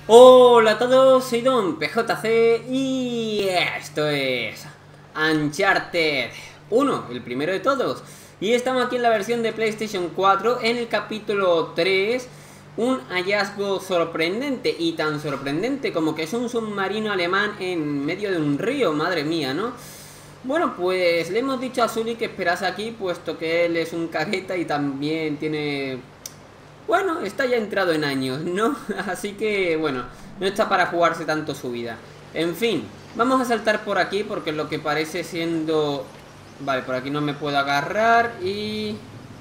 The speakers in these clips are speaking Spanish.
Hola a todos, soy Don PJC y esto es Uncharted 1, el primero de todos. Y estamos aquí en la versión de PlayStation 4 en el capítulo 3. Un hallazgo sorprendente, y tan sorprendente como que es un submarino alemán en medio de un río, madre mía, ¿no? Bueno, pues le hemos dicho a Sully que esperase aquí, puesto que él es un cagueta y también tiene... Bueno, está ya entrado en años, ¿no? Así que, bueno, no está para jugarse tanto su vida. En fin, vamos a saltar por aquí porque lo que parece siendo... Vale, por aquí no me puedo agarrar y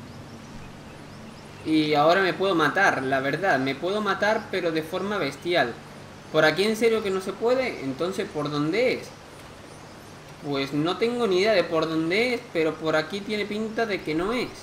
ahora me puedo matar, la verdad. Me puedo matar, pero de forma bestial. ¿Por aquí en serio que no se puede? Entonces, ¿por dónde es? Pues no tengo ni idea de por dónde es, pero por aquí tiene pinta de que no es.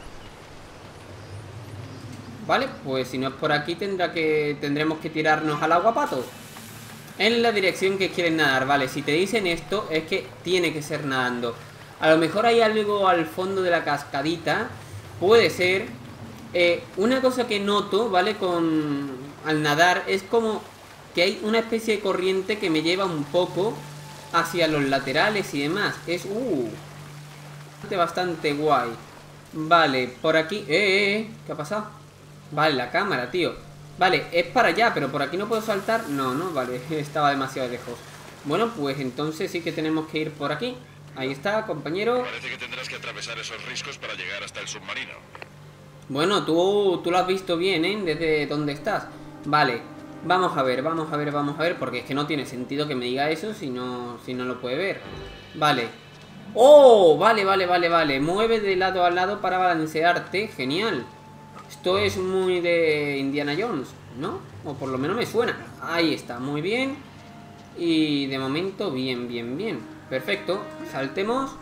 Vale, pues si no es por aquí tendremos que tirarnos al agua, pato. En la dirección que quieren nadar, vale. Si te dicen esto, es que tiene que ser nadando. A lo mejor hay algo al fondo de la cascadita. Puede ser. Una cosa que noto, ¿vale? Al nadar es como que hay una especie de corriente que me lleva un poco hacia los laterales y demás. Es bastante guay. Vale, por aquí. ¿Qué ha pasado? Vale, la cámara, tío. Vale, es para allá, pero por aquí no puedo saltar. No, no, vale, estaba demasiado lejos. Bueno, pues entonces sí que tenemos que ir por aquí. Ahí está, compañero. Parece que tendrás que atravesar esos riscos para llegar hasta el submarino. Bueno, tú lo has visto bien, ¿eh? Desde donde estás. Vale, vamos a ver, vamos a ver, vamos a ver. Porque es que no tiene sentido que me diga eso si no lo puede ver. Vale. ¡Oh! Vale, vale, vale, vale. Mueve de lado a lado para balancearte. Genial. Esto es muy de Indiana Jones, ¿no? O por lo menos me suena. Ahí está, muy bien. Y de momento, bien, bien, bien. Perfecto, saltemos.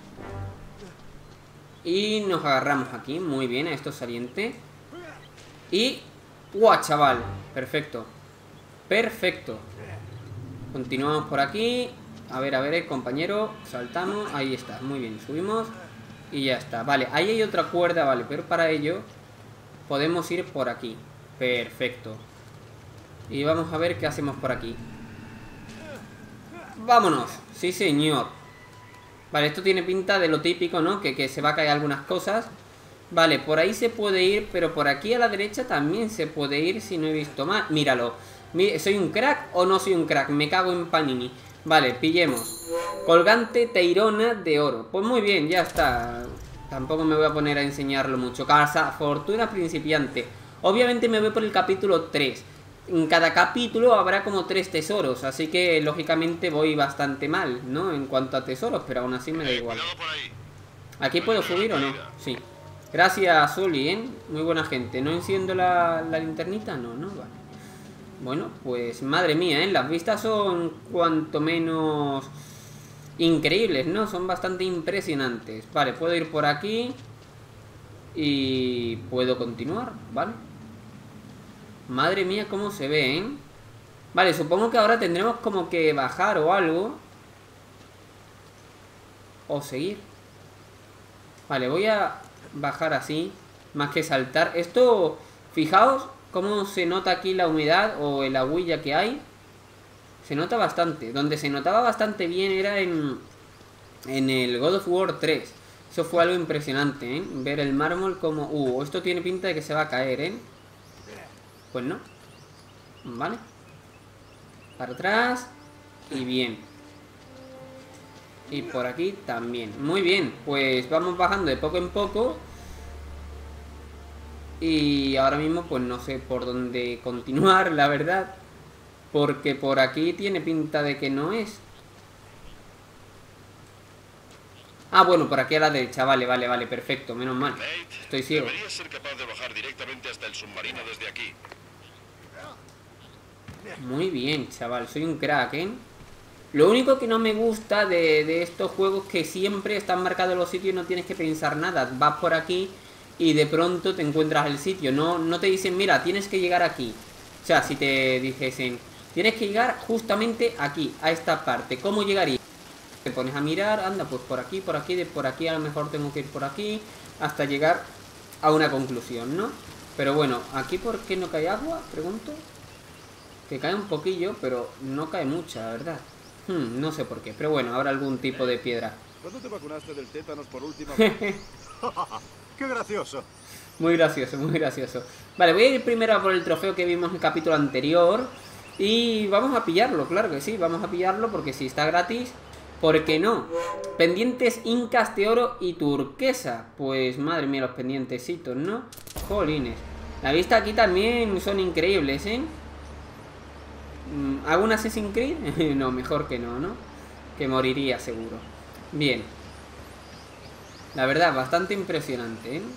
Y nos agarramos aquí, muy bien, a esto saliente. Y... ¡guau, chaval! Perfecto. Perfecto. Continuamos por aquí. A ver, compañero. Saltamos, ahí está, muy bien, subimos. Y ya está, vale, ahí hay otra cuerda, vale. Pero para ello... podemos ir por aquí. Perfecto. Y vamos a ver qué hacemos por aquí. ¡Vámonos! Sí, señor. Vale, esto tiene pinta de lo típico, ¿no? Que se va a caer algunas cosas. Vale, por ahí se puede ir, pero por aquí a la derecha también se puede ir si no he visto mal. Míralo. ¿Soy un crack o no soy un crack? Me cago en Panini. Vale, pillemos. Colgante teirona de oro. Pues muy bien, ya está. Tampoco me voy a poner a enseñarlo mucho. Casa, fortuna principiante. Obviamente me voy por el capítulo 3. En cada capítulo habrá como 3 tesoros. Así que lógicamente voy bastante mal, ¿no? En cuanto a tesoros, pero aún así me da igual. ¿Aquí puedo subir o no? Sí. Gracias, Sully, ¿eh? Muy buena gente. ¿No enciendo la linternita? No, no, vale. Bueno, pues madre mía, ¿eh? Las vistas son cuanto menos... increíbles, ¿no? Son bastante impresionantes. Vale, puedo ir por aquí. Y puedo continuar, ¿vale? Madre mía, cómo se ve, ¿eh? Vale, supongo que ahora tendremos como que bajar o algo. O seguir. Vale, voy a bajar así, más que saltar. Esto, fijaos cómo se nota aquí la humedad o el agüilla que hay. Se nota bastante. Donde se notaba bastante bien era en el God of War 3. Eso fue algo impresionante, ¿eh? Ver el mármol como... esto tiene pinta de que se va a caer, ¿eh? Pues no. Vale. Para atrás. Y bien. Y por aquí también. Muy bien. Pues vamos bajando de poco en poco. Y ahora mismo pues no sé por dónde continuar, la verdad. Porque por aquí tiene pinta de que no es. Ah, bueno, por aquí a la derecha. Vale, vale, vale, perfecto, menos mal. Estoy ciego. Deberías ser capaz de bajar directamente hasta el submarino desde aquí. Muy bien, chaval, soy un crack, ¿eh? Lo único que no me gusta de estos juegos es que siempre están marcados los sitios y no tienes que pensar nada. Vas por aquí y de pronto te encuentras el sitio. No te dicen, mira, tienes que llegar aquí. O sea, si te dijesen, tienes que llegar justamente aquí, a esta parte. ¿Cómo llegaría? Te pones a mirar, anda, pues por aquí, de por aquí a lo mejor tengo que ir por aquí, hasta llegar a una conclusión, ¿no? Pero bueno, ¿aquí por qué no cae agua? Pregunto. Que cae un poquillo, pero no cae mucha, la verdad. No sé por qué, pero bueno, habrá algún tipo de piedra. ¿Cuándo te vacunaste del tétanos por última vez? ¡Qué gracioso! Muy gracioso, muy gracioso. Vale, voy a ir primero a por el trofeo que vimos en el capítulo anterior. Y vamos a pillarlo, claro que sí, vamos a pillarlo porque si está gratis, ¿por qué no? Pendientes incas de oro y turquesa. Pues madre mía, los pendientecitos, ¿no? Jolines. La vista aquí también son increíbles, ¿eh? ¿Hago un Assassin's Creed? No, mejor que no, ¿no? Que moriría seguro. Bien. La verdad, bastante impresionante, ¿eh?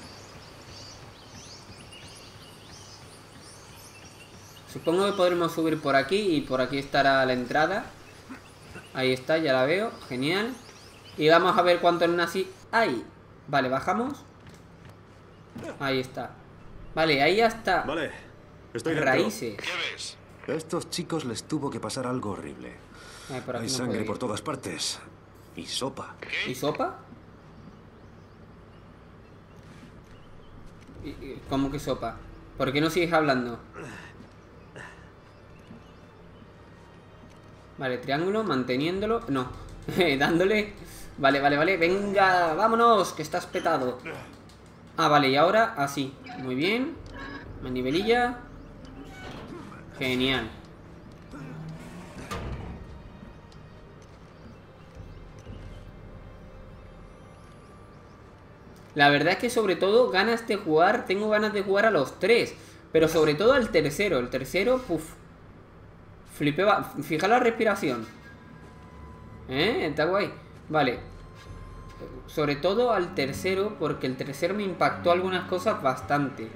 Supongo que podremos subir por aquí y por aquí estará la entrada. Ahí está, ya la veo. Genial. Y vamos a ver cuántos nazi hay. Vale, bajamos. Ahí está. Vale, ahí ya está. Vale, estoy dentro. Raíces. ¿Qué ves? A estos chicos les tuvo que pasar algo horrible. Por aquí Hay no sangre puedo ir. por todas partes. Y sopa. ¿Y sopa? ¿Cómo que sopa? ¿Por qué no sigues hablando? Vale, triángulo, manteniéndolo. No, dándole. Vale, vale, vale. Venga, vámonos, que estás petado. Ah, vale, y ahora así. Muy bien. Manivelilla. Genial. La verdad es que sobre todo ganas de jugar. Tengo ganas de jugar a los tres. Pero sobre todo al tercero. El tercero, puf. Flipé, fija la respiración. Está guay. Vale. Sobre todo al tercero, porque el tercero me impactó algunas cosas bastante.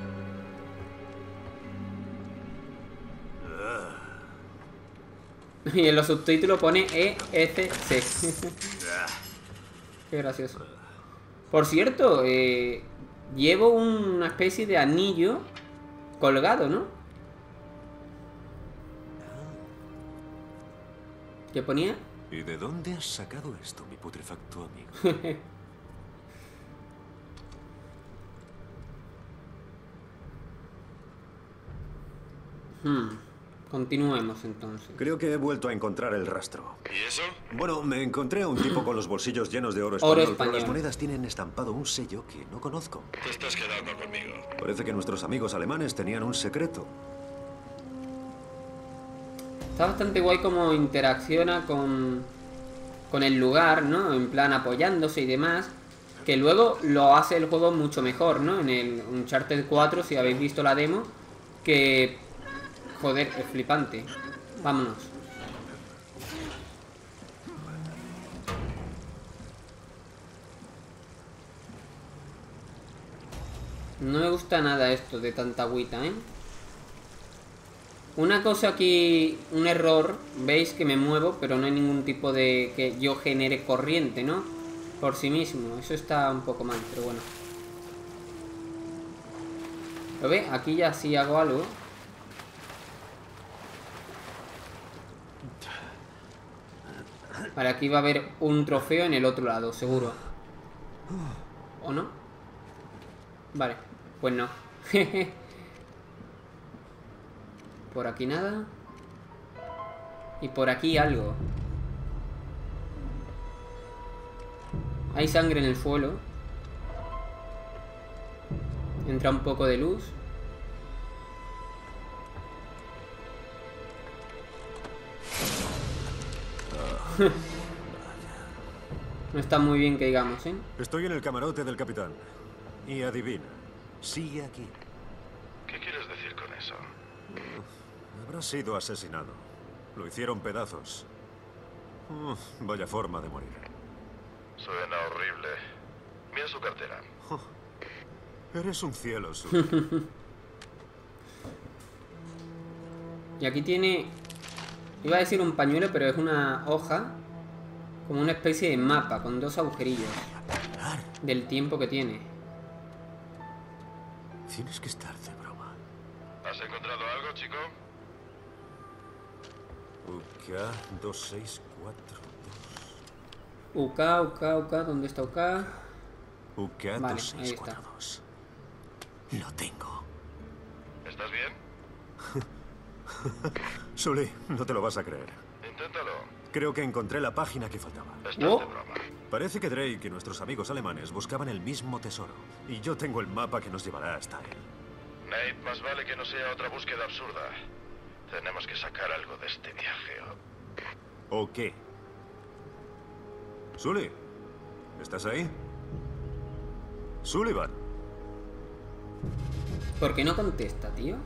Y en los subtítulos pone ESC. Qué gracioso. Por cierto, llevo una especie de anillo colgado, ¿no? ¿Qué ponía? ¿Y de dónde has sacado esto, mi putrefacto amigo? Continuemos entonces. Creo que he vuelto a encontrar el rastro. ¿Y eso? Bueno, me encontré a un tipo con los bolsillos llenos de oro Oro español, pero las español. monedas tienen estampado un sello que no conozco. Te estás quedando conmigo. Parece que nuestros amigos alemanes tenían un secreto. Está bastante guay como interacciona con el lugar, ¿no? En plan apoyándose y demás. Que luego lo hace el juego mucho mejor, ¿no? En el Uncharted 4, si habéis visto la demo. Que... Joder, es flipante. Vámonos. No me gusta nada esto de tanta agüita, ¿eh? Una cosa aquí, un error, veis que me muevo, pero no hay ningún tipo de que yo genere corriente, ¿no? Por sí mismo, eso está un poco mal, pero bueno. ¿Lo ve? Aquí ya sí hago algo. Vale, aquí va a haber un trofeo en el otro lado, seguro. ¿O no? Vale, pues no. Por aquí nada. Y por aquí algo. Hay sangre en el suelo. Entra un poco de luz. No está muy bien que digamos, ¿eh? Estoy en el camarote del capitán. Y adivina, sigue aquí. ¿Qué quieres decir con eso? Habrá sido asesinado. Lo hicieron pedazos. Vaya forma de morir. Suena horrible. Mira su cartera. Eres un cielo azul. Y aquí tiene... Iba a decir un pañuelo, pero es una hoja. Como una especie de mapa con dos agujerillos. Del tiempo que tiene. Tienes que estar de broma. ¿Has encontrado algo, chico? UK 2642. UK, ¿dónde está UK? UK Vale, ahí está. 2642. Lo tengo. ¿Estás bien? Sully, no te lo vas a creer. Inténtalo. Creo que encontré la página que faltaba. Estás de Oh. broma. Parece que Drake y nuestros amigos alemanes buscaban el mismo tesoro. Y yo tengo el mapa que nos llevará hasta él. Nate, más vale que no sea otra búsqueda absurda. Tenemos que sacar algo de este viaje. ¿O qué? Sully, ¿estás ahí? Sullivan. ¿Por qué no contesta, tío?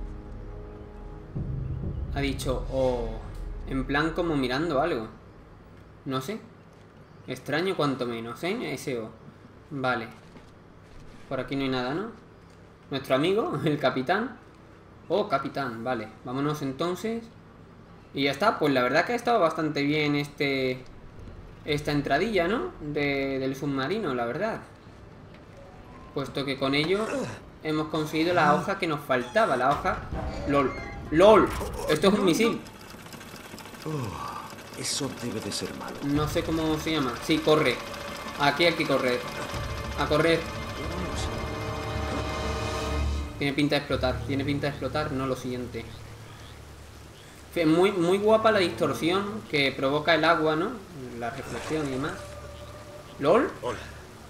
Ha dicho, en plan como mirando algo. No sé. Extraño cuanto menos, ¿eh? Ese O. Vale. Por aquí no hay nada, ¿no? Nuestro amigo, el capitán. Oh, capitán, vale. Vámonos entonces. Y ya está, pues la verdad que ha estado bastante bien esta entradilla, ¿no? Del submarino, la verdad. Puesto que con ello hemos conseguido la hoja que nos faltaba. La hoja... ¡Lol! ¡Lol! Esto es un misil. Eso debe de ser malo. No sé cómo se llama. Sí, corre. Aquí hay que correr. A correr. Tiene pinta de explotar. Tiene pinta de explotar. No lo siguiente. Muy, muy guapa la distorsión que provoca el agua, ¿no? La reflexión y demás. ¿Lol? Hola.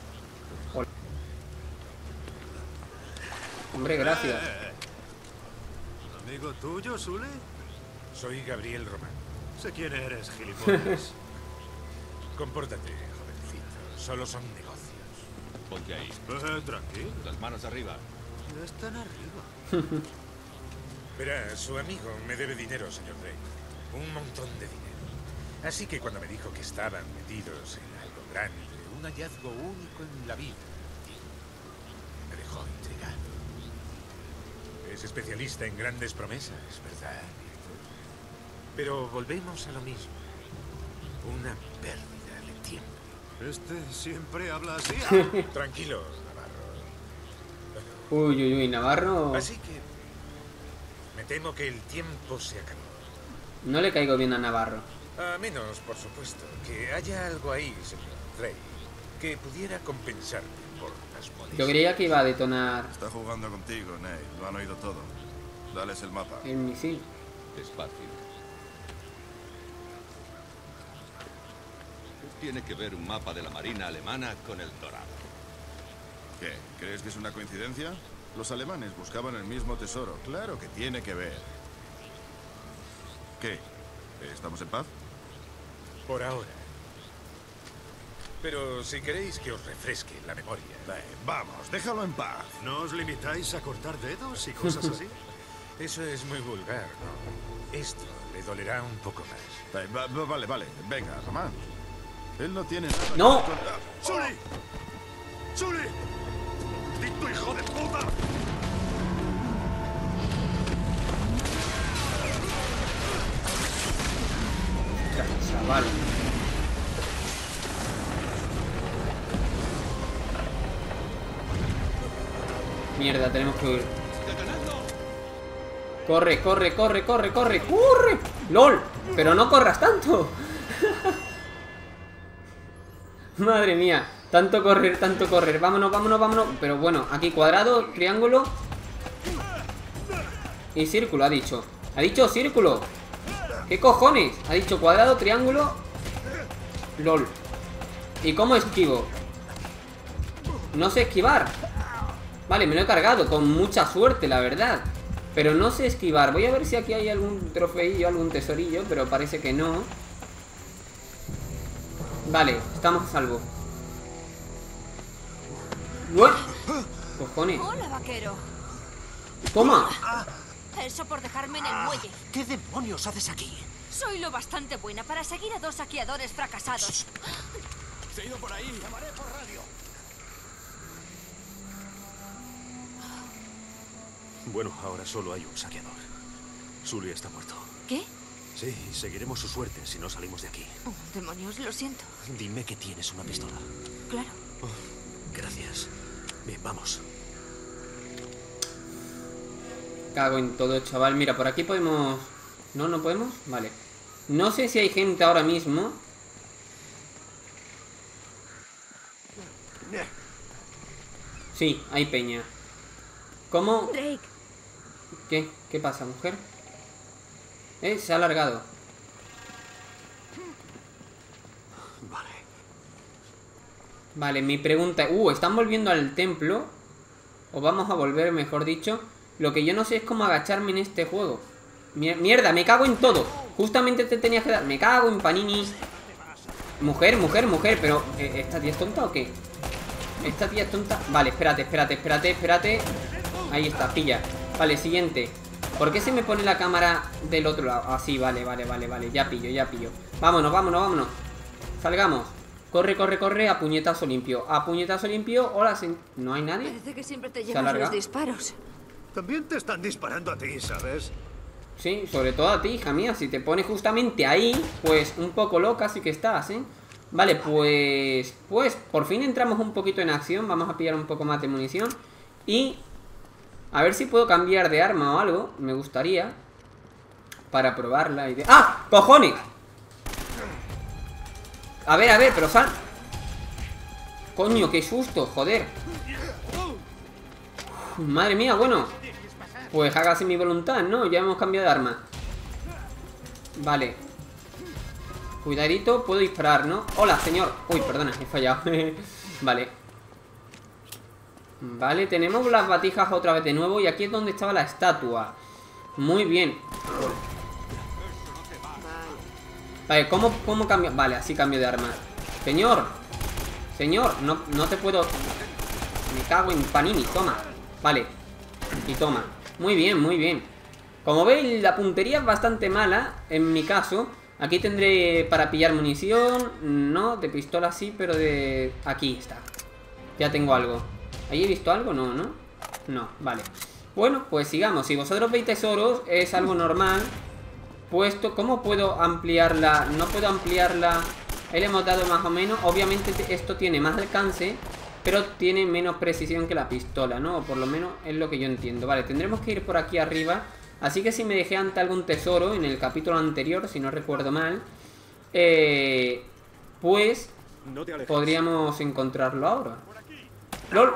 Hombre, gracias. ¿Amigo tuyo, Sully? Soy Gabriel Román. Sé quién eres, gilipollas. Compórtate, jovencito. Solo son negocios. Ponte ahí. Tranquilo. Las manos arriba. No están arriba. Verá, su amigo me debe dinero, señor Drake. Un montón de dinero. Así que cuando me dijo que estaban metidos en algo grande, un hallazgo único en la vida, me dejó intrigado. Es especialista en grandes promesas, ¿verdad? Pero volvemos a lo mismo. Una pérdida de tiempo. Este siempre habla así. Tranquilo, Navarro. Uy, uy, uy, Navarro. Así que me temo que el tiempo se acabó. No le caigo bien a Navarro. A menos, por supuesto, que haya algo ahí, señor Drake, que pudiera compensarme por las molestias. Yo creía que iba a detonar Está jugando contigo, Nate. Lo han oído todo. Dales el mapa. el misil. Despacio. ¿Qué tiene que ver un mapa de la Marina alemana con el Dorado? ¿Qué? ¿Crees que es una coincidencia? Los alemanes buscaban el mismo tesoro. Claro que tiene que ver. ¿Qué? ¿Estamos en paz? Por ahora. Pero si queréis que os refresque la memoria. Vamos, déjalo en paz. ¿No os limitáis a cortar dedos y cosas así? Eso es muy vulgar, ¿no? Esto le dolerá un poco más. Vale. Venga, Román. Él no tiene nada ¡No! que contar. ¡Sully! ¡Sully! ¡Maldito hijo de puta! Ostras, chaval. Mierda, tenemos que huir. Corre, corre, corre, corre, corre, corre. ¡Lol! Pero no corras tanto. Madre mía. Tanto correr, tanto correr. Vámonos, vámonos, vámonos. Pero bueno, aquí cuadrado, triángulo y círculo, ha dicho. Ha dicho círculo. ¿Qué cojones? Ha dicho cuadrado, triángulo. LOL. ¿Y cómo esquivo? No sé esquivar. Vale, me lo he cargado con mucha suerte, la verdad. Pero no sé esquivar. Voy a ver si aquí hay algún trofeillo, algún tesorillo, pero parece que no. Vale, estamos a salvo. ¿What? Cojones. Hola, vaquero. Toma. Eso por dejarme en el muelle. ¿Qué demonios haces aquí? Soy lo bastante buena para seguir a dos saqueadores fracasados. Se ha ido por ahí. Llamaré por radio. Bueno, ahora solo hay un saqueador. Sully está muerto. ¿Qué? Sí, seguiremos su suerte si no salimos de aquí. Oh, demonios, lo siento. Dime que tienes una pistola. Claro. Gracias. Bien, vamos. Cago en todo, chaval. Mira, por aquí podemos... ¿No? ¿No podemos? Vale. No sé si hay gente ahora mismo. Sí, hay peña. ¿Cómo? Drake, ¿Qué? ¿Qué pasa, mujer? Se ha alargado. Vale. Vale, mi pregunta es... ¿están volviendo al templo? O vamos a volver, mejor dicho. Lo que yo no sé es cómo agacharme en este juego. Mierda, me cago en todo. Justamente te tenías que dar. Me cago en Panini. Mujer, mujer, mujer. Pero, ¿esta tía es tonta o qué? Esta tía es tonta. Vale, espérate. Ahí está, pilla. Vale, siguiente. ¿Por qué se me pone la cámara del otro lado? Así, vale. Ya pillo. Vámonos. Salgamos. Corre. A puñetazo limpio. Hola, ¿no hay nadie? Parece que siempre te Se llevas alarga. los disparos. También te están disparando a ti, ¿sabes? Sí, sobre todo a ti, hija mía. Si te pones justamente ahí, pues un poco loca sí que estás, ¿eh? Vale, pues por fin entramos un poquito en acción. Vamos a pillar un poco más de munición. Y a ver si puedo cambiar de arma o algo. Me gustaría. Para probarla. ¡Ah! ¡Cojones! A ver, pero sal. Coño, qué susto, joder. Madre mía, bueno. Pues hágase mi voluntad, ¿no? Ya hemos cambiado de arma. Vale. Cuidadito, puedo disparar, ¿no? Hola, señor. Uy, perdona, he fallado. Vale. Vale, tenemos las batijas otra vez de nuevo. Y aquí es donde estaba la estatua. Muy bien. Vale, ¿cómo cambio? Vale, así cambio de arma. Señor, no te puedo. Me cago en Panini, toma. Vale, y toma. Muy bien. Como veis, la puntería es bastante mala. En mi caso, aquí tendré para pillar munición. No, de pistola sí, pero de... Aquí está. Ya tengo algo. ¿Ahí he visto algo? No, vale. Bueno, pues sigamos. Si vosotros veis tesoros, es algo normal. Puesto, ¿cómo puedo ampliarla? No puedo ampliarla. Ahí le hemos dado más o menos. Obviamente esto tiene más alcance, pero tiene menos precisión que la pistola, ¿no? O por lo menos es lo que yo entiendo. Vale, tendremos que ir por aquí arriba. Así que si me dejé ante algún tesoro en el capítulo anterior, si no recuerdo mal, pues No te alejes. podríamos encontrarlo ahora. ¡Lol!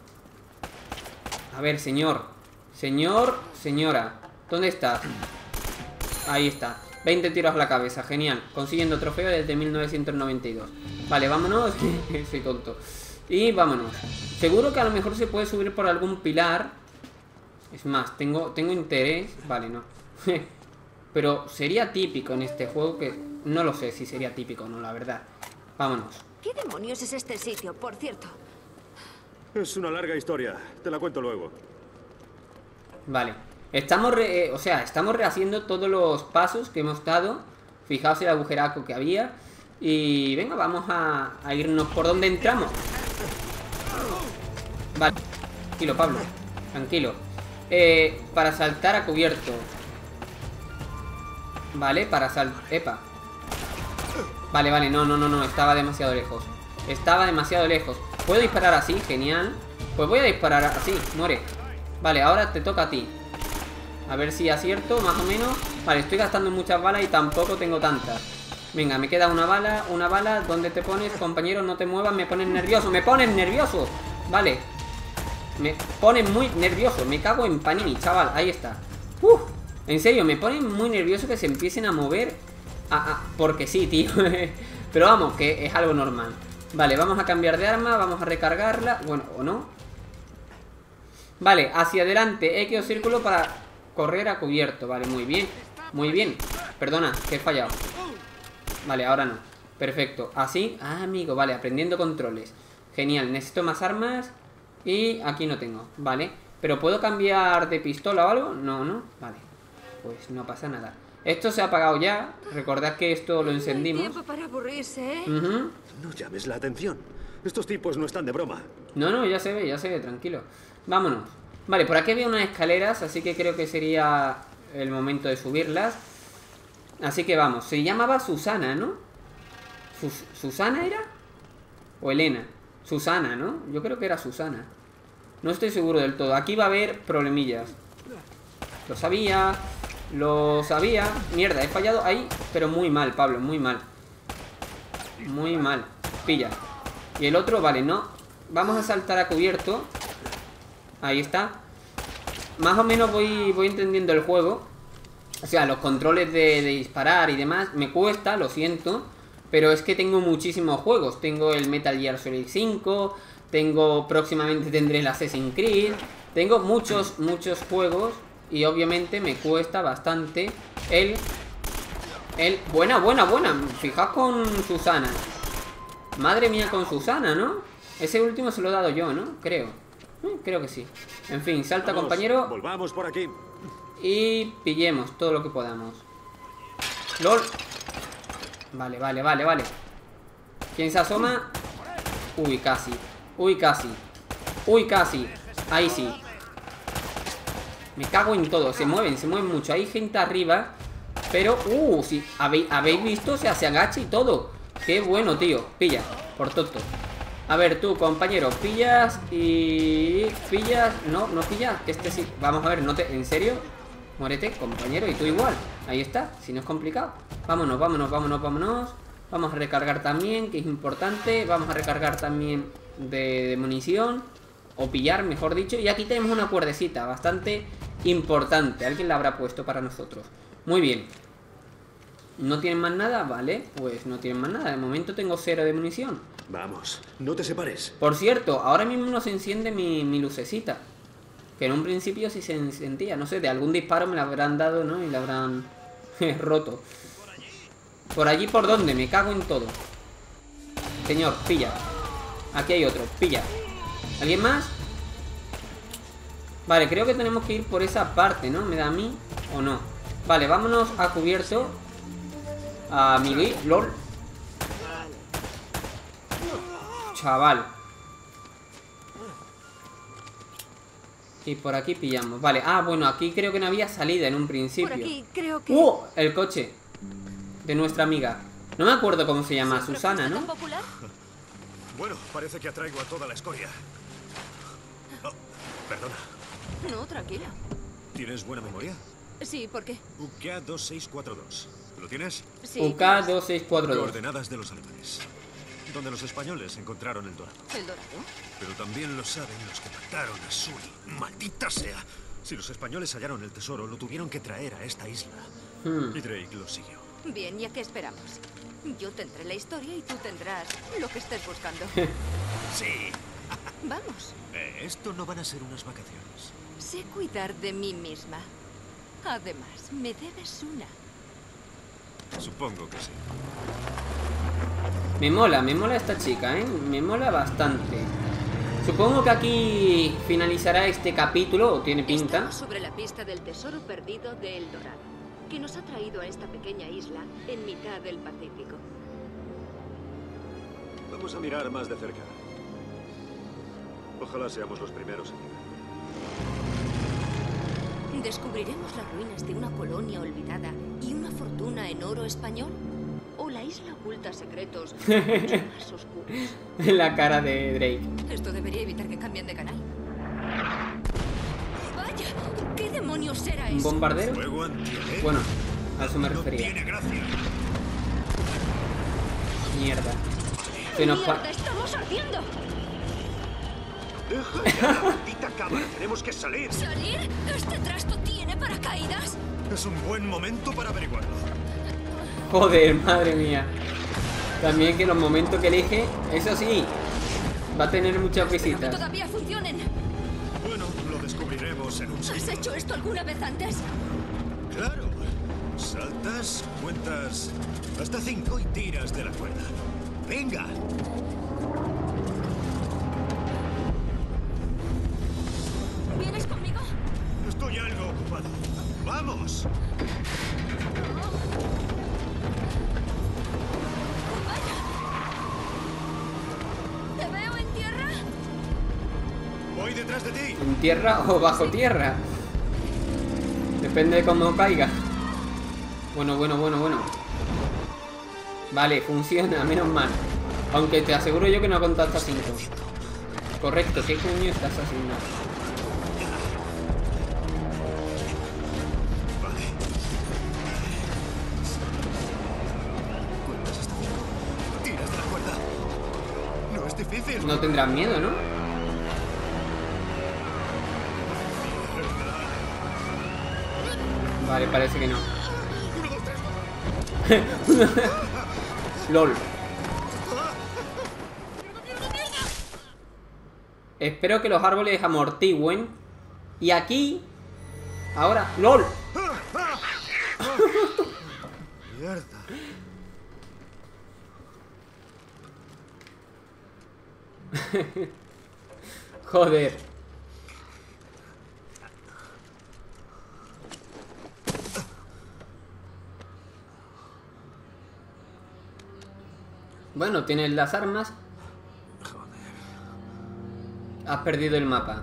A ver, señora, ¿dónde estás? Ahí está, 20 tiros a la cabeza, genial. Consiguiendo trofeo desde 1992. Vale, vámonos. Soy tonto. Y vámonos. Seguro que a lo mejor se puede subir por algún pilar. Es más, tengo interés. Vale, no. Pero sería típico en este juego que... No lo sé si sería típico o no, la verdad. Vámonos. ¿Qué demonios es este sitio, por cierto? Es una larga historia. Te la cuento luego. Vale. Estamos rehaciendo todos los pasos que hemos dado. Fijaos el agujeraco que había. Y venga, vamos a irnos por donde entramos. Vale. Tranquilo, Pablo. Tranquilo. Para saltar a cubierto. Vale, para saltar... Epa. Vale, no. Estaba demasiado lejos. ¿Puedo disparar así? Genial. Pues voy a disparar así. Muere. Vale, ahora te toca a ti. A ver si acierto, más o menos. Vale, estoy gastando muchas balas y tampoco tengo tantas. Venga, me queda una bala. ¿Dónde te pones, compañero? No te muevas, me pones nervioso. Vale. Me ponen muy nervioso. Me cago en Panini, chaval, ahí está. En serio, me ponen muy nervioso que se empiecen a mover. Porque sí, tío. Pero vamos, que es algo normal. Vale, vamos a cambiar de arma. Vamos a recargarla. Bueno, o no. Vale, hacia adelante, X o círculo para correr a cubierto. Vale, muy bien. Perdona, que he fallado. Vale, ahora no. Perfecto, así, amigo, vale, aprendiendo controles. Genial, necesito más armas. Y aquí no tengo, vale. Pero ¿puedo cambiar de pistola o algo? No, vale. Pues no pasa nada. Esto se ha apagado ya. Recordad que esto lo encendimos. No hay tiempo para aburrirse, ¿eh? No llames la atención. Estos tipos no están de broma. No, ya se ve, tranquilo. Vámonos. Vale, por aquí había unas escaleras, así que creo que sería el momento de subirlas. Así que vamos. Se llamaba Susana, ¿no? ¿Susana era? ¿O Elena? Susana, ¿no? Yo creo que era Susana. No estoy seguro del todo. Aquí va a haber problemillas. Lo sabía. Mierda, he fallado ahí. Pero muy mal, Pablo, muy mal. Pilla. Y el otro, vale, no. Vamos a saltar a cubierto. Ahí está. Más o menos voy entendiendo el juego. O sea, los controles de disparar y demás me cuesta, lo siento. Pero es que tengo muchísimos juegos. Tengo el Metal Gear Solid 5. Próximamente tendré el Assassin's Creed. Tengo muchos juegos. Y obviamente me cuesta bastante Buena. Fijaos con Susana. Madre mía con Susana, ¿no? Ese último se lo he dado yo, ¿no? Creo que sí. En fin, salta, Vamos, compañero. Volvamos por aquí. Y pillemos todo lo que podamos. LOL. Vale. ¿Quién se asoma? Uy, casi. Ahí sí. Me cago en todo. Se mueven mucho. Hay gente arriba. Pero, sí. ¿Habéis visto? O sea, se agacha y todo. Qué bueno, tío. Pilla, por tonto. A ver, tú, compañero, pillas y... ¿Pillas? No pillas. Este sí. Vamos a ver, ¿en serio? Muérete, compañero, y tú igual. Ahí está, si no es complicado. Vámonos. Vamos a recargar también, que es importante. Vamos a recargar también de munición. O pillar, mejor dicho. Y aquí tenemos una cuerdecita bastante importante. Alguien la habrá puesto para nosotros. Muy bien. ¿No tienen más nada? Vale, pues no tienen más nada. De momento tengo 0 de munición. Vamos, no te separes. Por cierto, ahora mismo no se enciende mi lucecita. Que en un principio sí se encendía. No sé, de algún disparo me la habrán dado, ¿no? Y la habrán roto. ¿Por allí por dónde? Me cago en todo. Señor, pilla. Aquí hay otro, pilla. ¿Alguien más? Vale, creo que tenemos que ir por esa parte, ¿no? ¿Me da a mí o no? Vale, vámonos a cubierto. A Miguel, LOL. Chaval. Y por aquí pillamos. Vale, bueno, aquí creo que no había salida en un principio. Por aquí creo que... El coche de nuestra amiga. No me acuerdo cómo se llama, Susana, ¿no? ¿Popular? Bueno, parece que atraigo a toda la escoria. Oh, perdona. No, tranquila. ¿Tienes buena memoria? Sí, ¿por qué? UK2642. ¿Lo tienes? Sí. UK2642. Coordenadas de los alemanes. Donde los españoles encontraron el Dorado. ¿El Dorado? Pero también lo saben los que mataron a Sully. ¡Maldita sea! Si los españoles hallaron el tesoro, lo tuvieron que traer a esta isla. Y Drake lo siguió. Bien, ¿y a qué esperamos? Yo tendré la historia y tú tendrás lo que estés buscando. Sí. Vamos. Esto no van a ser unas vacaciones. Sé cuidar de mí misma. Además, me debes una. Supongo que sí. Me mola esta chica, ¿eh? Me mola bastante. Supongo que aquí finalizará este capítulo, o tiene pinta. Estamos sobre la pista del tesoro perdido de El Dorado, que nos ha traído a esta pequeña isla en mitad del Pacífico. Vamos a mirar más de cerca. Ojalá seamos los primeros en llegar. ¿Descubriremos las ruinas de una colonia olvidada y una fortuna en oro español? ¿O la isla oculta secretos mucho más oscuros? La cara de Drake. Esto debería evitar que cambien de canal. ¡Vaya! ¿Qué demonios era ¿Un eso? bombardero? Fuego antiaéreo. Bueno, a eso me No refería. tiene gracia. Mierda. Se nos ¡Mierda, estamos ardiendo! ¡Deja ya la maldita cámara! ¡Tenemos que salir! ¿Salir? ¿Este trasto tiene paracaídas? Es un buen momento para averiguarlo. Joder, madre mía. También que los momentos que elige, eso sí, va a tener muchas Espero que visitas. todavía funcionen. Bueno, lo descubriremos en un ¿Has segundo. hecho esto alguna vez antes? Claro. Saltas, cuentas hasta 5 y tiras de la cuerda. ¡Venga! ¿Vienes conmigo? Estoy algo ocupado. ¡Vamos! ¿Te veo en tierra? Voy detrás de ti. ¿En tierra o bajo tierra? Depende de cómo caiga. Bueno. Vale, funciona, menos mal. Aunque te aseguro yo que no ha contado hasta 5. Correcto, ¿qué coño estás haciendo? Vale. Cuentas hasta 5. Tiras de la cuerda. No es difícil. No tendrás miedo, ¿no? Vale, parece que no. LOL. Espero que los árboles amortigüen. Y aquí... Ahora... ¡LOL! Mierda. Joder. Bueno, tienes las armas. Has perdido el mapa.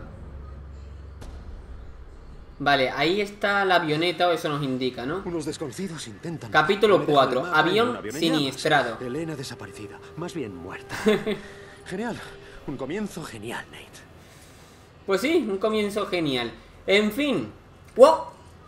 Vale, ahí está la avioneta, o eso nos indica, ¿no? Unos desconocidos intentan... Capítulo 4. Me dejan el mapa en un Avión avión en siniestrado. llamas. Elena desaparecida. Más bien muerta. Genial. Un comienzo genial, Nate. Pues sí, un comienzo genial. En fin. ¡Wow!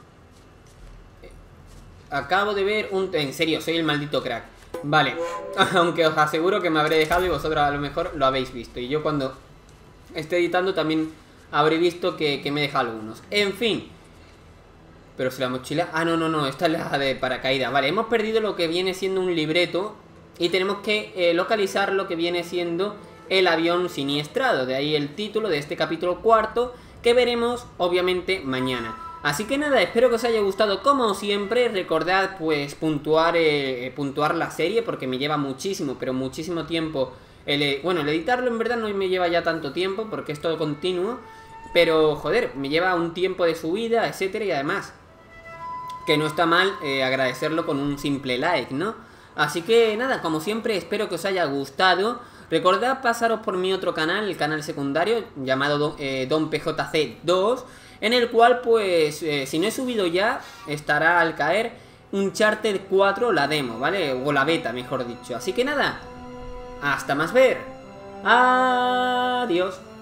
Acabo de ver un... En serio, soy el maldito crack. Vale. Aunque os aseguro que me habré dejado y vosotros a lo mejor lo habéis visto. Y yo cuando esté editando también habré visto que me he dejado algunos. En fin. Pero si la mochila... Ah, no. Esta es la de paracaídas. Vale, hemos perdido lo que viene siendo un libreto. Y tenemos que localizar lo que viene siendo el avión siniestrado. De ahí el título de este capítulo 4, que veremos obviamente mañana. Así que nada, espero que os haya gustado como siempre. Recordad pues puntuar la serie, porque me lleva muchísimo, pero muchísimo tiempo. El editarlo en verdad no me lleva ya tanto tiempo, porque es todo continuo. Pero joder, me lleva un tiempo de subida, etcétera. Y además, que no está mal agradecerlo con un simple like, ¿no? Así que nada, como siempre espero que os haya gustado. Recordad pasaros por mi otro canal, el canal secundario, llamado Don PJC 2, en el cual pues, si no he subido ya, estará al caer Uncharted 4, la demo, ¿vale? O la beta, mejor dicho. Así que nada, hasta más ver. Adiós.